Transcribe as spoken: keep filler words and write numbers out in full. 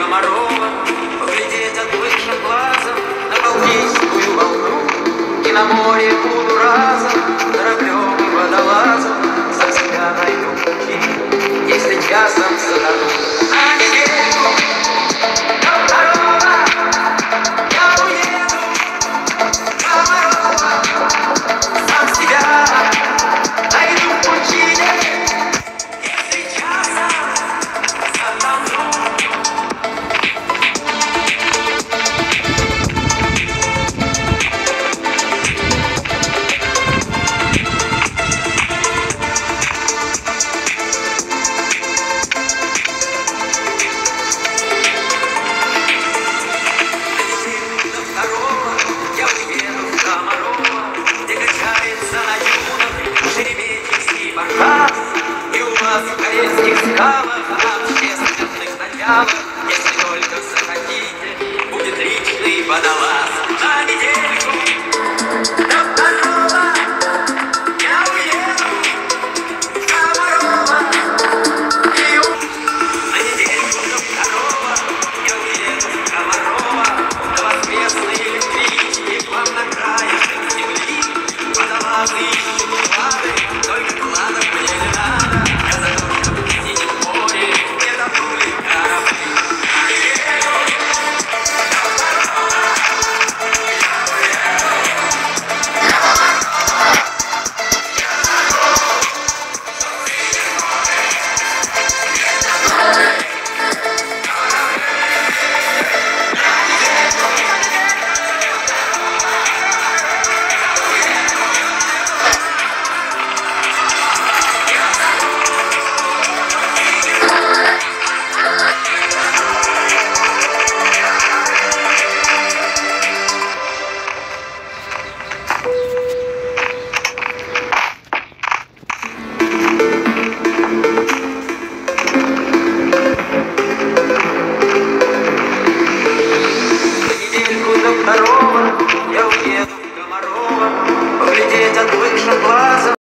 Комарова, поглядеть отвыкшим глазом на Балтийскую волну. И на море буду разом кораблем и водолазом, за тебя найду пути, если часом затону. На недельку до второго я уеду, Комарова, сам себя найду в пучине, если часом затону. И у вас в корейских скалах общественных началах, если только захотите, будет личный водолаз. На недельку до второго я уеду, Комарова. И у... На недельку до второго я уеду, Комарова. До воскресной электрички к вам на краешек земли. Водолазы ищут клады, только кладов мне не надо. Я затону в синем море, не тонули корабли. На недельку до второго я уеду, Комарова. Я затону в синем море, не тонули корабли. На недельку до второго я уеду. Недельку до второго